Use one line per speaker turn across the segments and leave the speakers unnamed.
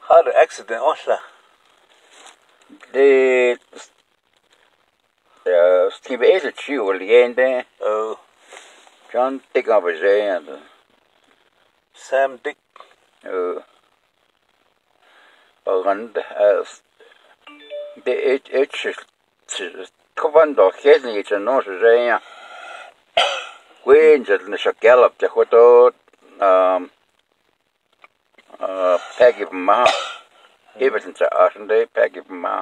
Had an accident also.
Det Steve is a chew again there.
Oh,
John Dick of his and
Sam Dick.
and the it's command of getting it and not saying. Queen just in the gallop the photo Peggy Ma. Everything to us and they Peggy Ma.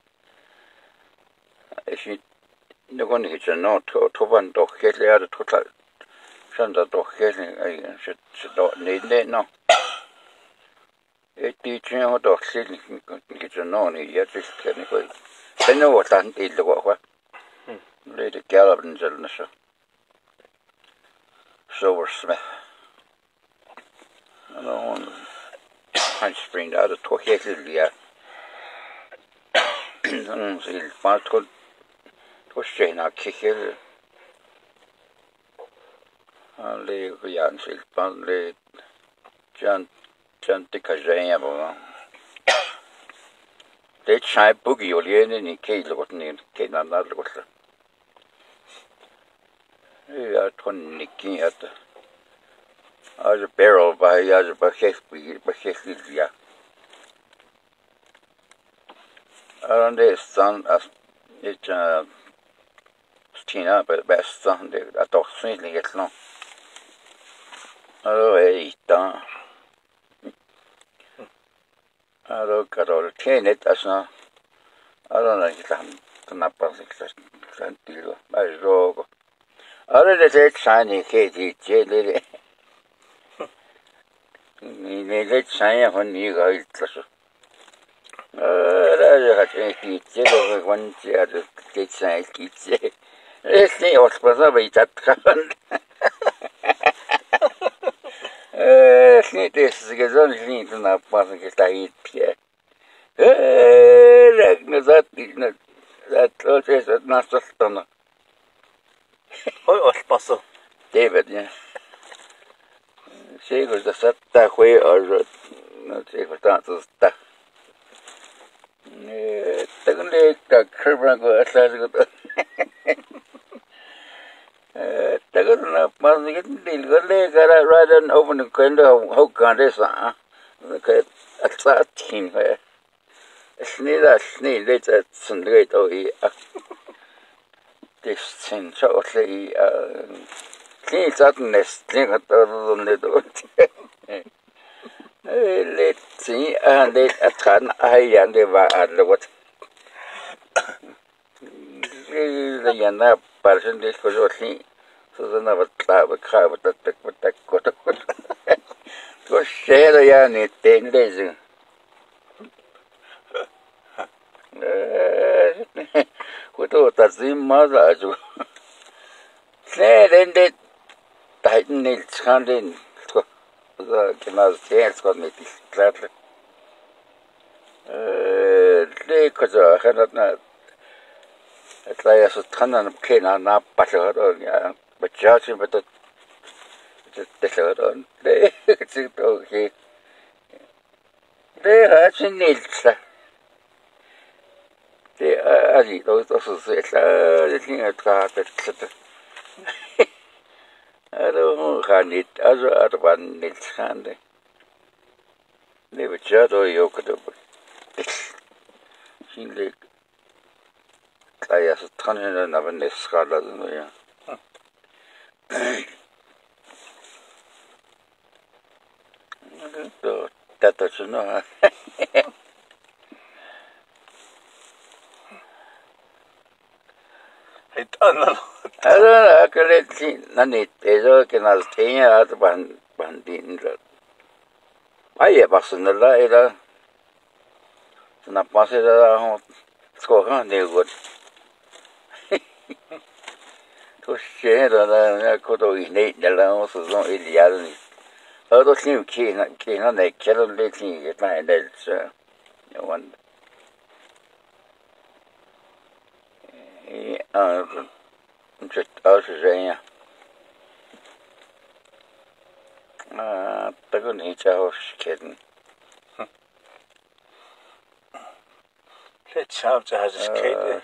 She no one hits a note to one dog get the other total. Send the dog getting I should not need it no. A teaching how dog sitting gets a non yet is clinical. They know what I did the what. Lady Gallop and Zelnessa. Silversmith. I don't want to spring out of Tohetley. He'll find to strain our kicker. I'll leave the answer. I'll John Dickajan. They try boogie or the end in case of what name came another water. Yeah, 20 at as a barrel by as a bucket. Around the sun as it's Stina, but best son, I thought certainly it's long. Oh, it's done. I don't got all the chain it as now. I don't know if I'm not passing deal. I rogue. Other than that, shiny Katie, jelly. Let shine when you go. I had one chair to get sign keeps it. Let's see what's possible that happened. This is only to not passing it. I eat Pierre. That is not that is not so stunner.
Oh, what's possible?
David, yeah. She was the set that way or not say for that to stuff. Technically, the curve go as good. Technically, but we get the leg rather than open the window. How can this? Okay, that's a team where a sneeze, let's send it away. This thing, so say, clean sadness, think at all on the door. Let's see, and they attend I and they were at the what. The Yana person, this was what he so the never clap a car with that got a good. Go share the yarn, it 10 days. What was the mother? Then they tighten its hand in. The canal stairs got me gladly. They could have not. It's like a ton of cane on up, but judging but the on. They sit okay. They have seen it. They are those also say, the thing at carpet. I don't know how it other one needs handy. They were just or you could have. She like I have a ton of another nest scholars in there. So that doesn't know.
I don't know.
I don't know. I can let see none it is okay. I'll stay out one din. I have a son of that. Not possible. Score on the good. To share that I could have innate the loss of no ideality. Other things cannot make kettle letting get my dead, sir. No wonder. Just out of saying, they're going to eat a horse kidding.
Let's have to have this kid.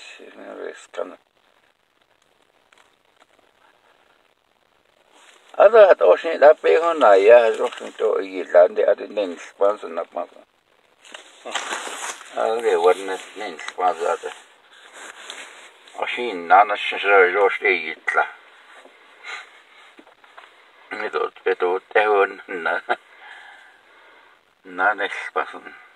Ada at osin da pego na ya rosin to yilande at nen sponsor na pa. Ada wadna nen sponsor ada. Osin nana shira roste yitla. Ni to peto tehon na. Nana sponsor.